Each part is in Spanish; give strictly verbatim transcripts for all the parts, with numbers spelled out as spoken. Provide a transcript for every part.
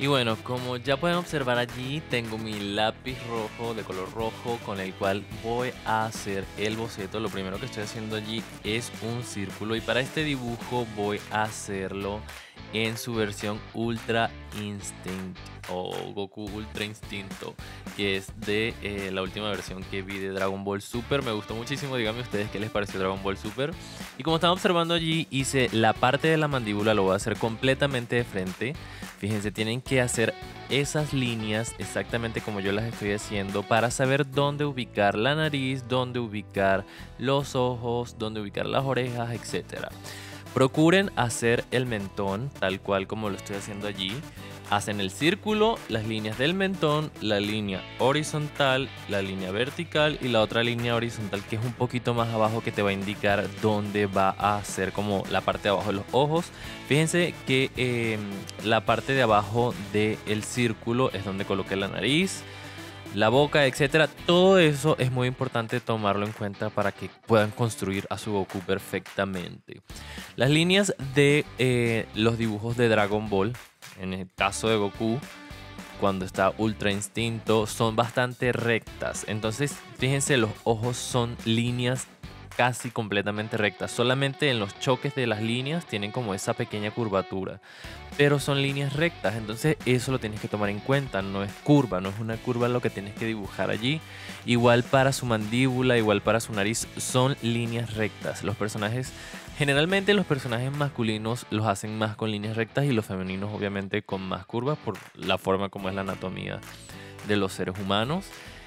Y bueno, como ya pueden observar allí, tengo mi lápiz rojo de color rojo con el cual voy a hacer el boceto. Lo primero que estoy haciendo allí es un círculo y para este dibujo voy a hacerlo en su versión Ultra Instinct o Goku Ultra Instinto, que es de eh, la última versión que vi de Dragon Ball Super. Me gustó muchísimo, díganme ustedes qué les pareció Dragon Ball Super. Y como están observando allí, hice la parte de la mandíbula, lo voy a hacer completamente de frente. Fíjense, tienen que hacer esas líneas exactamente como yo las estoy haciendo para saber dónde ubicar la nariz, dónde ubicar los ojos, dónde ubicar las orejas, etcétera. Procuren hacer el mentón tal cual como lo estoy haciendo allí. Hacen el círculo, las líneas del mentón, la línea horizontal, la línea vertical y la otra línea horizontal que es un poquito más abajo que te va a indicar dónde va a ser como la parte de abajo de los ojos. Fíjense que eh, la parte de abajo del círculo es donde coloqué la nariz, la boca, etcétera. Todo eso es muy importante tomarlo en cuenta para que puedan construir a su Goku perfectamente. Las líneas de eh, los dibujos de Dragon Ball, en el caso de Goku, cuando está Ultra Instinto, son bastante rectas. Entonces, fíjense, los ojos son líneas casi completamente rectas. Solamente en los choques de las líneas tienen como esa pequeña curvatura, pero son líneas rectas. Entonces eso lo tienes que tomar en cuenta. No es curva, no es una curva lo que tienes que dibujar allí. Igual para su mandíbula, igual para su nariz, son líneas rectas. Los personajes, generalmente los personajes masculinos los hacen más con líneas rectas y los femeninos obviamente con más curvas por la forma como es la anatomía de los seres humanos.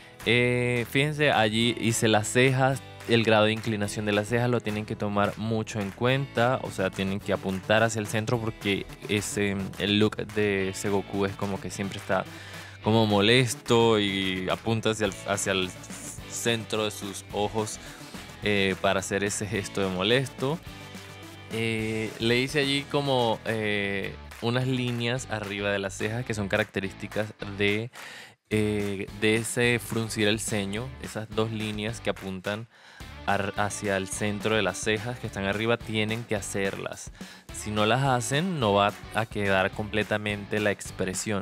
Eh, fíjense, allí hice las cejas. El grado de inclinación de las cejas lo tienen que tomar mucho en cuenta, o sea, tienen que apuntar hacia el centro porque ese, el look de ese Goku es como que siempre está como molesto y apunta hacia el, hacia el centro de sus ojos eh, para hacer ese gesto de molesto. Eh, le hice allí como eh, unas líneas arriba de las cejas que son características de, eh, de ese fruncir el ceño, esas dos líneas que apuntan hacia el centro de las cejas que están arriba, tienen que hacerlas. Si no las hacen, no va a quedar completamente la expresión.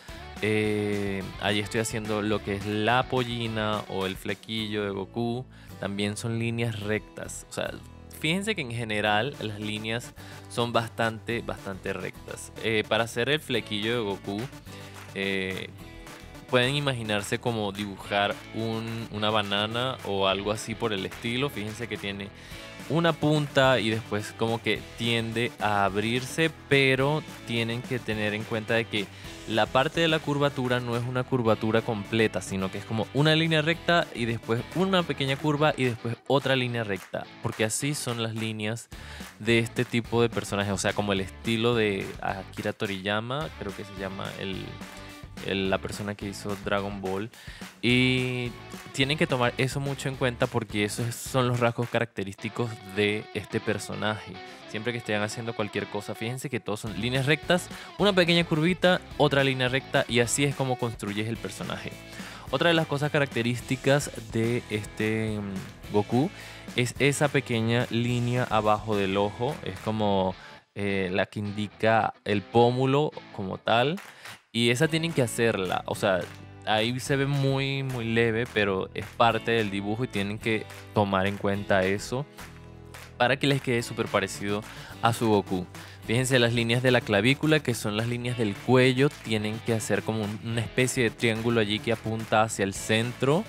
Eh, allí estoy haciendo lo que es la pollina o el flequillo de Goku. También son líneas rectas. O sea, fíjense que en general las líneas son bastante, bastante rectas. Eh, para hacer el flequillo de Goku, eh, pueden imaginarse como dibujar un, una banana o algo así por el estilo. Fíjense que tiene una punta y después como que tiende a abrirse, pero tienen que tener en cuenta de que la parte de la curvatura no es una curvatura completa, sino que es como una línea recta y después una pequeña curva y después otra línea recta, porque así son las líneas de este tipo de personajes. O sea, como el estilo de Akira Toriyama, creo que se llama el... la persona que hizo Dragon Ball, y tienen que tomar eso mucho en cuenta porque esos son los rasgos característicos de este personaje. Siempre que estén haciendo cualquier cosa, fíjense que todos son líneas rectas, una pequeña curvita, otra línea recta, y así es como construyes el personaje. Otra de las cosas características de este Goku es esa pequeña línea abajo del ojo, es como eh, la que indica el pómulo como tal. Y esa tienen que hacerla, o sea, ahí se ve muy, muy leve, pero es parte del dibujo y tienen que tomar en cuenta eso para que les quede súper parecido a su Goku. Fíjense las líneas de la clavícula, que son las líneas del cuello, tienen que hacer como una especie de triángulo allí que apunta hacia el centro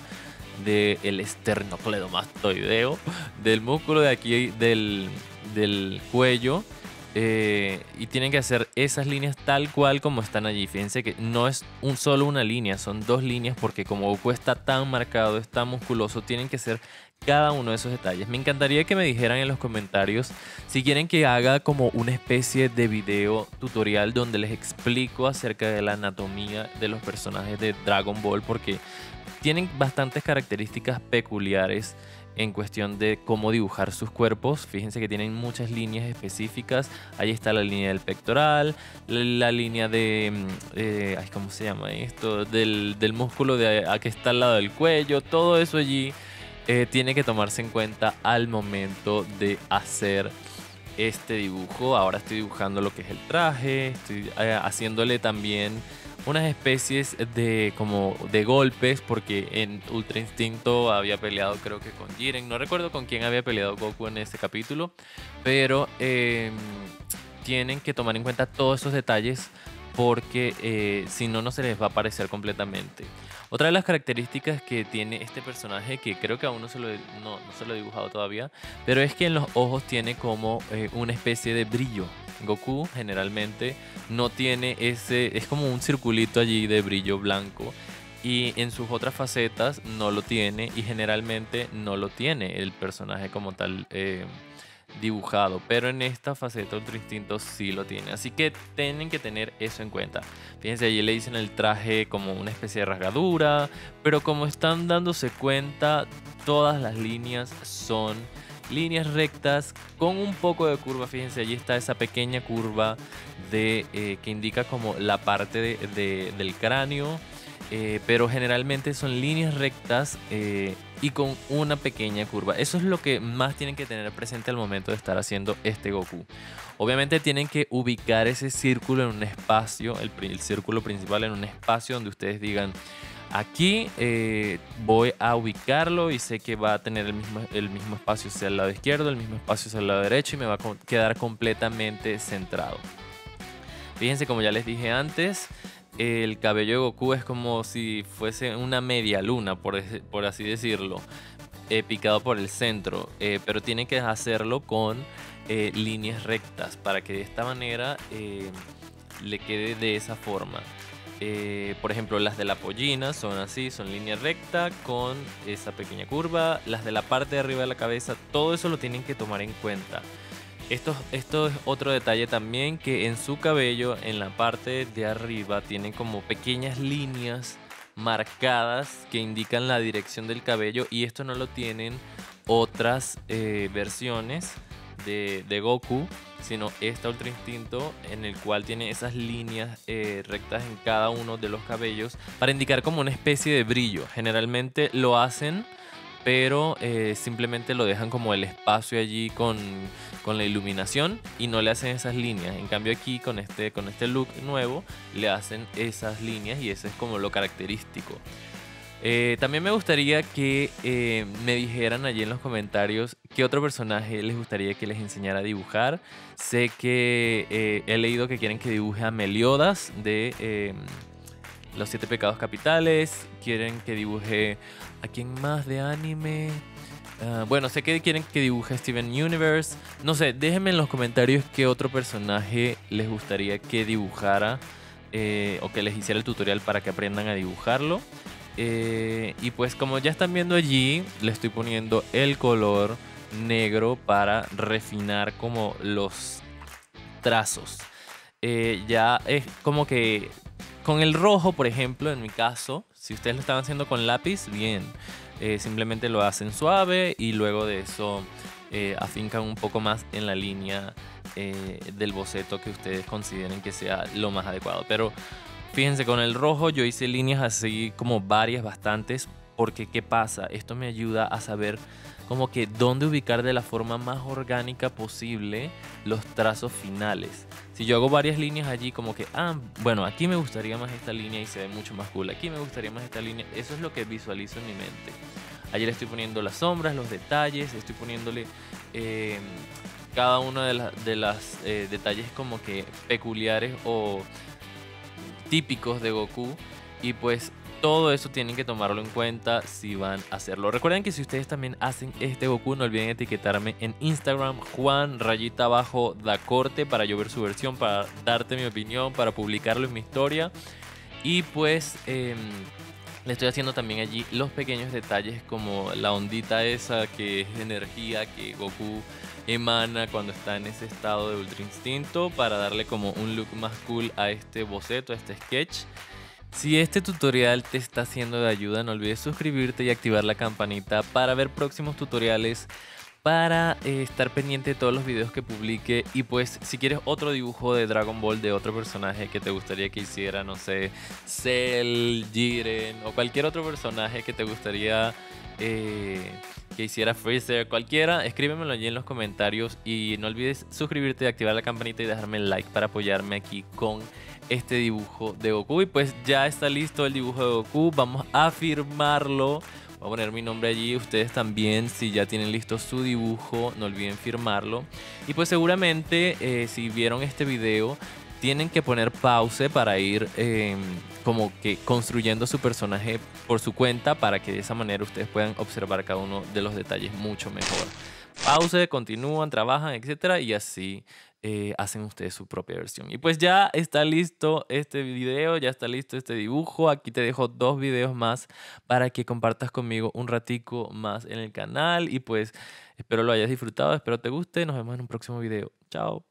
del esternocleidomastoideo, del músculo de aquí del, del cuello. Eh, y tienen que hacer esas líneas tal cual como están allí. Fíjense que no es un solo una línea, son dos líneas porque como Goku está tan marcado, es tan musculoso, tienen que ser cada uno de esos detalles. Me encantaría que me dijeran en los comentarios si quieren que haga como una especie de video tutorial donde les explico acerca de la anatomía de los personajes de Dragon Ball, porque tienen bastantes características peculiares en cuestión de cómo dibujar sus cuerpos. Fíjense que tienen muchas líneas específicas. Ahí está la línea del pectoral, la, la línea de... Eh, ay, ¿cómo se llama esto? Del, del músculo de a que está al lado del cuello. Todo eso allí eh, tiene que tomarse en cuenta al momento de hacer este dibujo. Ahora estoy dibujando lo que es el traje, estoy eh, haciéndole también unas especies de como de golpes, porque en Ultra Instinto había peleado creo que con Jiren, no recuerdo con quién había peleado Goku en este capítulo, pero eh, tienen que tomar en cuenta todos esos detalles porque eh, si no, no se les va a parecer completamente. Otra de las características que tiene este personaje, que creo que aún no se lo he, no, no se lo he dibujado todavía, pero es que en los ojos tiene como eh, una especie de brillo. Goku generalmente no tiene ese, es como un circulito allí de brillo blanco. Y en sus otras facetas no lo tiene, y generalmente no lo tiene el personaje como tal eh, dibujado, pero en esta faceta Ultra Instinto sí lo tiene, así que tienen que tener eso en cuenta. Fíjense, allí le dicen el traje como una especie de rasgadura, pero como están dándose cuenta, todas las líneas son líneas rectas con un poco de curva. Fíjense, allí está esa pequeña curva de, eh, que indica como la parte de, de, del cráneo. Eh, pero generalmente son líneas rectas eh, y con una pequeña curva. Eso es lo que más tienen que tener presente al momento de estar haciendo este Goku. Obviamente tienen que ubicar ese círculo en un espacio, el, el círculo principal en un espacio donde ustedes digan: aquí eh, voy a ubicarlo y sé que va a tener el mismo, el mismo espacio hacia el lado izquierdo, el mismo espacio hacia el lado derecho, y me va a quedar completamente centrado. Fíjense, como ya les dije antes, el cabello de Goku es como si fuese una media luna, por, por así decirlo, eh, picado por el centro, eh, pero tiene que hacerlo con eh, líneas rectas para que de esta manera eh, le quede de esa forma. Eh, por ejemplo, las de la pollina son así, son línea recta con esa pequeña curva. Las de la parte de arriba de la cabeza, todo eso lo tienen que tomar en cuenta. Esto, esto es otro detalle también, que en su cabello, en la parte de arriba, tienen como pequeñas líneas marcadas que indican la dirección del cabello, y esto no lo tienen otras eh, versiones de, de Goku, sino esta Ultra Instinto, en el cual tiene esas líneas eh, rectas en cada uno de los cabellos para indicar como una especie de brillo. Generalmente lo hacen, pero eh, simplemente lo dejan como el espacio allí con, con la iluminación y no le hacen esas líneas. En cambio aquí con este, con este look nuevo le hacen esas líneas, y eso es como lo característico. Eh, también me gustaría que eh, me dijeran allí en los comentarios qué otro personaje les gustaría que les enseñara a dibujar. Sé que eh, he leído que quieren que dibuje a Meliodas de eh, Los Siete Pecados Capitales. Quieren que dibuje a quién más de anime. Uh, bueno, sé que quieren que dibuje a Steven Universe. No sé, déjenme en los comentarios qué otro personaje les gustaría que dibujara eh, o que les hiciera el tutorial para que aprendan a dibujarlo. Eh, y pues como ya están viendo allí, le estoy poniendo el color negro para refinar como los trazos. Eh, ya es como que con el rojo, por ejemplo, en mi caso, si ustedes lo están haciendo con lápiz, bien, eh, simplemente lo hacen suave y luego de eso eh, afincan un poco más en la línea eh, del boceto que ustedes consideren que sea lo más adecuado. Pero fíjense, con el rojo yo hice líneas así como varias, bastantes, porque ¿qué pasa? Esto me ayuda a saber como que dónde ubicar de la forma más orgánica posible los trazos finales. Si yo hago varias líneas allí como que, ah, bueno, aquí me gustaría más esta línea y se ve mucho más cool, aquí me gustaría más esta línea, eso es lo que visualizo en mi mente. Allí le estoy poniendo las sombras, los detalles, estoy poniéndole eh, cada uno de, la, de las eh, detalles como que peculiares o típicos de Goku, y pues todo eso tienen que tomarlo en cuenta si van a hacerlo. Recuerden que si ustedes también hacen este Goku, no olviden etiquetarme en Instagram, Juan rayita abajo da corte, para yo ver su versión, para darte mi opinión, para publicarlo en mi historia. Y pues eh, le estoy haciendo también allí los pequeños detalles, como la ondita esa que es energía que Goku emana cuando está en ese estado de Ultra Instinto, para darle como un look más cool a este boceto, a este sketch. Si este tutorial te está siendo de ayuda, no olvides suscribirte y activar la campanita para ver próximos tutoriales, para eh, estar pendiente de todos los videos que publique. Y pues si quieres otro dibujo de Dragon Ball de otro personaje que te gustaría que hiciera, no sé, Cell, Jiren o cualquier otro personaje que te gustaría eh, que hiciera Freezer, cualquiera, escríbemelo allí en los comentarios y no olvides suscribirte, activar la campanita y dejarme el like para apoyarme aquí con este dibujo de Goku. Y pues ya está listo el dibujo de Goku, vamos a firmarlo. Voy a poner mi nombre allí, ustedes también, si ya tienen listo su dibujo, no olviden firmarlo. Y pues seguramente eh, si vieron este video, tienen que poner pause para ir eh, como que construyendo su personaje por su cuenta, para que de esa manera ustedes puedan observar cada uno de los detalles mucho mejor. Pause, continúan, trabajan, etcétera, y así eh, hacen ustedes su propia versión. Y pues ya está listo este video, ya está listo este dibujo. Aquí te dejo dos videos más para que compartas conmigo un ratico más en el canal. Y pues espero lo hayas disfrutado, espero te guste. Nos vemos en un próximo video. Chao.